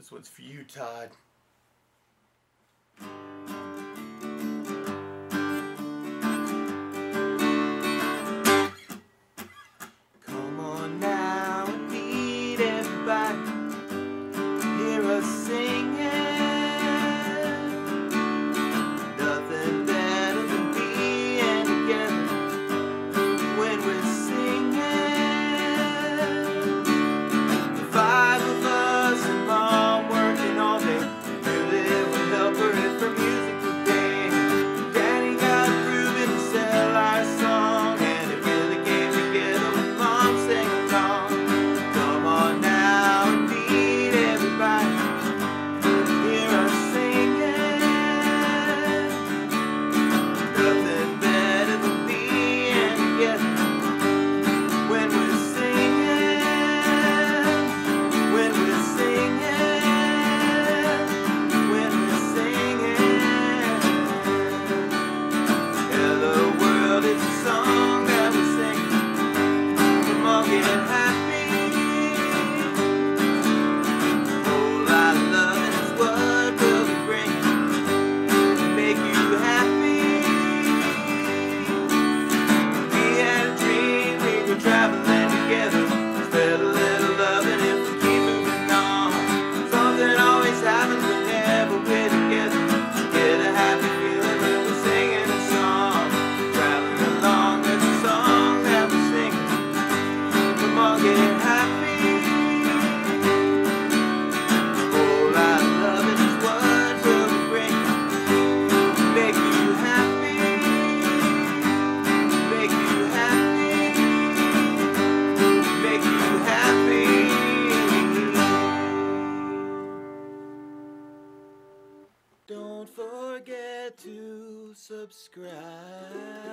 This one's for you, Todd. Come on now and meet everybody. Hear us singing. Nothing better than being together when we're singing. The five of us and Mom working all day. Really would help her if her music would pay. Daddy got grooving to sell our song, and it really came together when Mom sang along. Come on now and meet everybody. Hear us singing. Nothing better than being together when we're singing. When we're singing. When we're singing. Hello world is a song that we sing. Come on, get happy. Whole lot of loving is what we'll be bringing. Make you happy. We had a dream we were traveling together. Spread a little loving if we keep moving on. Something always happens whenever we're together. Get a happy feeling when we're singing a song. Traveling along, that's a song that we're singing. Come on, get happy. Whole lot of loving is what we'll be bringing. Make you happy. Make you happy. Make you happy. Don't forget to subscribe.